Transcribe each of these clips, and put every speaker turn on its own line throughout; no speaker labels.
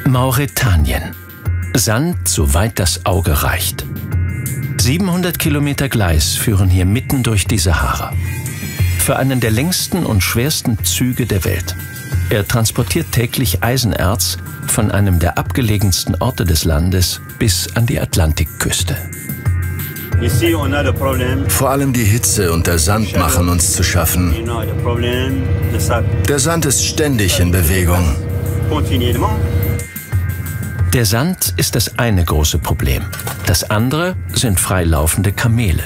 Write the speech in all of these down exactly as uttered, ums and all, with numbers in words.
Mauretanien. Sand, soweit das Auge reicht. siebenhundert Kilometer Gleis führen hier mitten durch die Sahara. Für einen der längsten und schwersten Züge der Welt. Er transportiert täglich Eisenerz von einem der abgelegensten Orte des Landes bis an die Atlantikküste.
Vor allem die Hitze und der Sand machen uns zu schaffen. Der Sand ist ständig in Bewegung.
Der Sand ist das eine große Problem. Das andere sind freilaufende Kamele.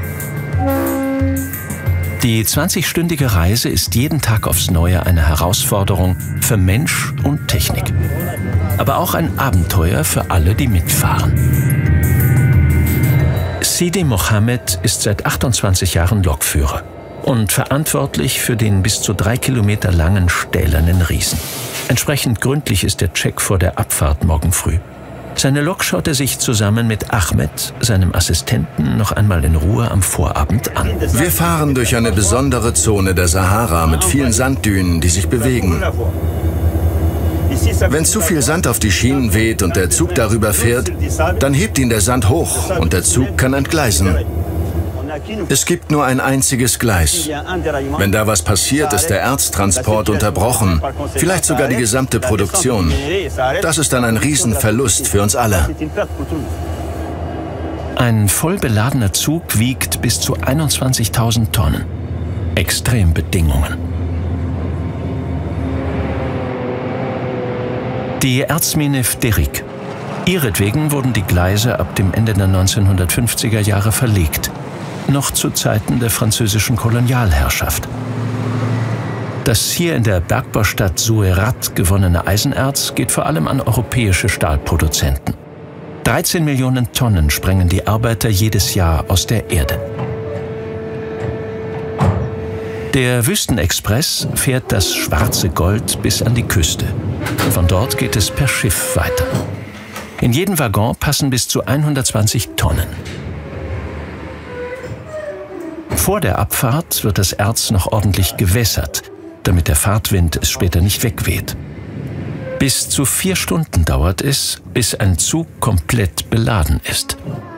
Die zwanzigstündige Reise ist jeden Tag aufs Neue eine Herausforderung für Mensch und Technik. Aber auch ein Abenteuer für alle, die mitfahren. Sidi Mohammed ist seit achtundzwanzig Jahren Lokführer und verantwortlich für den bis zu drei Kilometer langen stählernen Riesen. Entsprechend gründlich ist der Check vor der Abfahrt morgen früh. Seine Lok schaut er sich zusammen mit Ahmed, seinem Assistenten, noch einmal in Ruhe am Vorabend an.
Wir fahren durch eine besondere Zone der Sahara mit vielen Sanddünen, die sich bewegen. Wenn zu viel Sand auf die Schienen weht und der Zug darüber fährt, dann hebt ihn der Sand hoch und der Zug kann entgleisen. Es gibt nur ein einziges Gleis. Wenn da was passiert, ist der Erztransport unterbrochen, vielleicht sogar die gesamte Produktion. Das ist dann ein Riesenverlust für uns alle.
Ein voll beladener Zug wiegt bis zu einundzwanzigtausend Tonnen. Extrembedingungen. Die Erzmine Fderik. Ihretwegen wurden die Gleise ab dem Ende der neunzehnhundertfünfziger Jahre verlegt. Noch zu Zeiten der französischen Kolonialherrschaft. Das hier in der Bergbaustadt Suerat gewonnene Eisenerz geht vor allem an europäische Stahlproduzenten. dreizehn Millionen Tonnen sprengen die Arbeiter jedes Jahr aus der Erde. Der Wüstenexpress fährt das schwarze Gold bis an die Küste. Von dort geht es per Schiff weiter. In jeden Waggon passen bis zu hundertzwanzig Tonnen. Vor der Abfahrt wird das Erz noch ordentlich gewässert, damit der Fahrtwind es später nicht wegweht. Bis zu vier Stunden dauert es, bis ein Zug komplett beladen ist.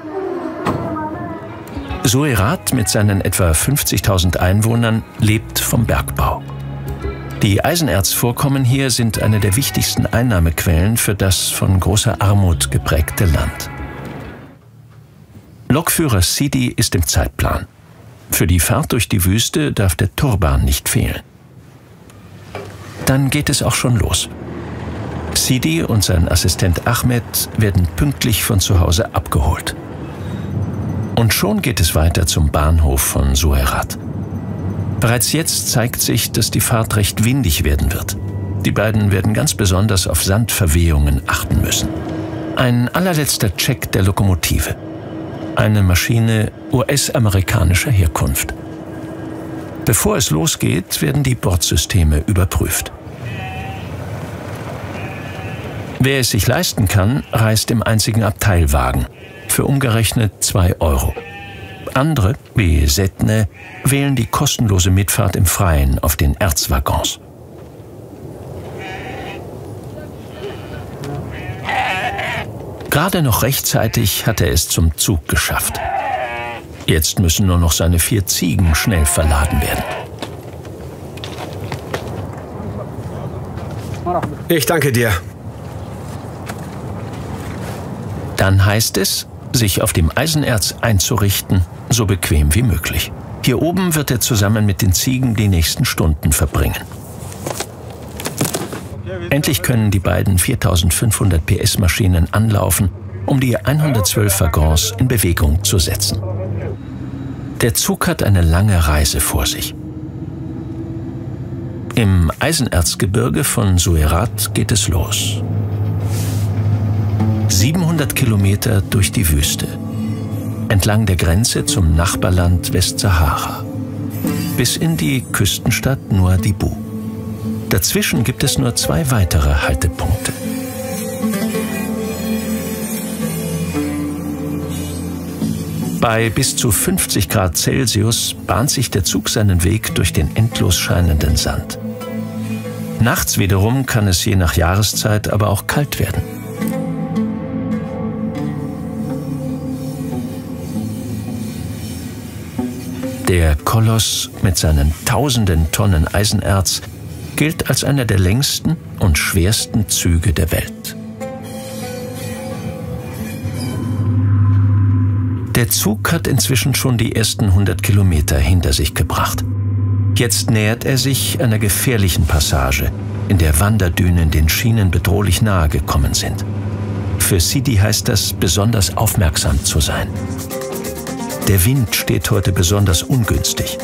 Suerat mit seinen etwa fünfzigtausend Einwohnern lebt vom Bergbau. Die Eisenerzvorkommen hier sind eine der wichtigsten Einnahmequellen für das von großer Armut geprägte Land. Lokführer Sidi ist im Zeitplan. Für die Fahrt durch die Wüste darf der Turban nicht fehlen. Dann geht es auch schon los. Sidi und sein Assistent Ahmed werden pünktlich von zu Hause abgeholt. Und schon geht es weiter zum Bahnhof von Suerat. Bereits jetzt zeigt sich, dass die Fahrt recht windig werden wird. Die beiden werden ganz besonders auf Sandverwehungen achten müssen. Ein allerletzter Check der Lokomotive. Eine Maschine U S-amerikanischer Herkunft. Bevor es losgeht, werden die Bordsysteme überprüft. Wer es sich leisten kann, reist im einzigen Abteilwagen. Für umgerechnet zwei Euro. Andere, wie Setne, wählen die kostenlose Mitfahrt im Freien auf den Erzwaggons. Gerade noch rechtzeitig hat er es zum Zug geschafft. Jetzt müssen nur noch seine vier Ziegen schnell verladen werden.
Ich danke dir.
Dann heißt es, sich auf dem Eisenerz einzurichten, so bequem wie möglich. Hier oben wird er zusammen mit den Ziegen die nächsten Stunden verbringen. Endlich können die beiden viertausendfünfhundert P S Maschinen anlaufen, um die hundertzwölf Waggons in Bewegung zu setzen. Der Zug hat eine lange Reise vor sich. Im Eisenerzgebirge von Suerat geht es los. siebenhundert Kilometer durch die Wüste, entlang der Grenze zum Nachbarland Westsahara, bis in die Küstenstadt Nouadhibou. Dazwischen gibt es nur zwei weitere Haltepunkte. Bei bis zu fünfzig Grad Celsius bahnt sich der Zug seinen Weg durch den endlos scheinenden Sand. Nachts wiederum kann es je nach Jahreszeit aber auch kalt werden. Der Koloss mit seinen tausenden Tonnen Eisenerz gilt als einer der längsten und schwersten Züge der Welt. Der Zug hat inzwischen schon die ersten hundert Kilometer hinter sich gebracht. Jetzt nähert er sich einer gefährlichen Passage, in der Wanderdünen den Schienen bedrohlich nahe gekommen sind. Für Sidi heißt das, besonders aufmerksam zu sein. Der Wind steht heute besonders ungünstig.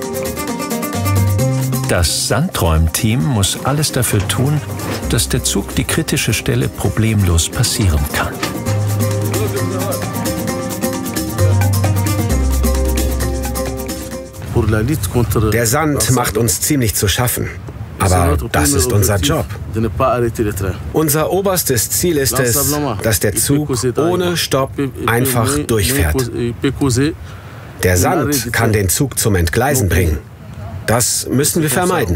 Das Sandräumteam muss alles dafür tun, dass der Zug die kritische Stelle problemlos passieren kann.
Der Sand macht uns ziemlich zu schaffen. Aber das ist unser Job. Unser oberstes Ziel ist es, dass der Zug ohne Stopp einfach durchfährt. Der Sand kann den Zug zum Entgleisen bringen. Das müssen wir vermeiden.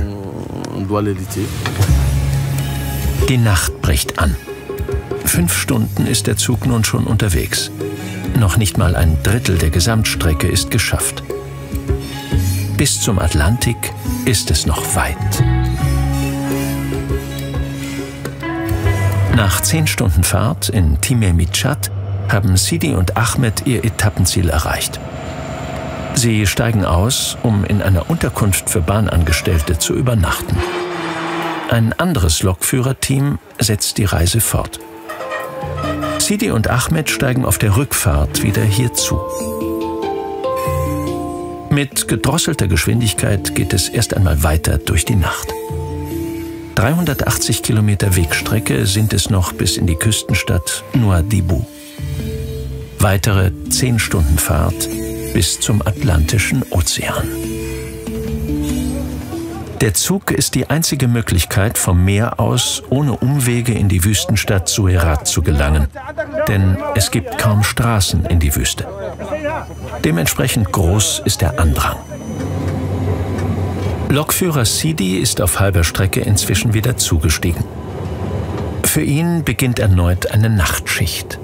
Die Nacht bricht an. Fünf Stunden ist der Zug nun schon unterwegs. Noch nicht mal ein Drittel der Gesamtstrecke ist geschafft. Bis zum Atlantik ist es noch weit. Nach zehn Stunden Fahrt in Timeh-Midyat haben Sidi und Ahmed ihr Etappenziel erreicht. Sie steigen aus, um in einer Unterkunft für Bahnangestellte zu übernachten. Ein anderes Lokführerteam setzt die Reise fort. Sidi und Ahmed steigen auf der Rückfahrt wieder hierzu. Mit gedrosselter Geschwindigkeit geht es erst einmal weiter durch die Nacht. dreihundertachtzig Kilometer Wegstrecke sind es noch bis in die Küstenstadt Nouadhibou. Weitere zehn Stunden Fahrt bis zum Atlantischen Ozean. Der Zug ist die einzige Möglichkeit, vom Meer aus ohne Umwege in die Wüstenstadt Suherat zu gelangen, denn es gibt kaum Straßen in die Wüste. Dementsprechend groß ist der Andrang. Lokführer Sidi ist auf halber Strecke inzwischen wieder zugestiegen. Für ihn beginnt erneut eine Nachtschicht.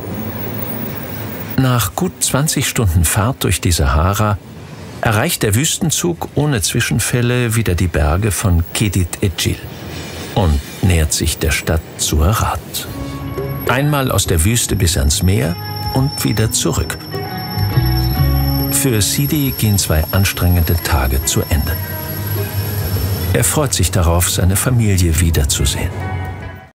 Nach gut zwanzig Stunden Fahrt durch die Sahara erreicht der Wüstenzug ohne Zwischenfälle wieder die Berge von Kedit Edjil und nähert sich der Stadt Suherat. Einmal aus der Wüste bis ans Meer und wieder zurück. Für Sidi gehen zwei anstrengende Tage zu Ende. Er freut sich darauf, seine Familie wiederzusehen.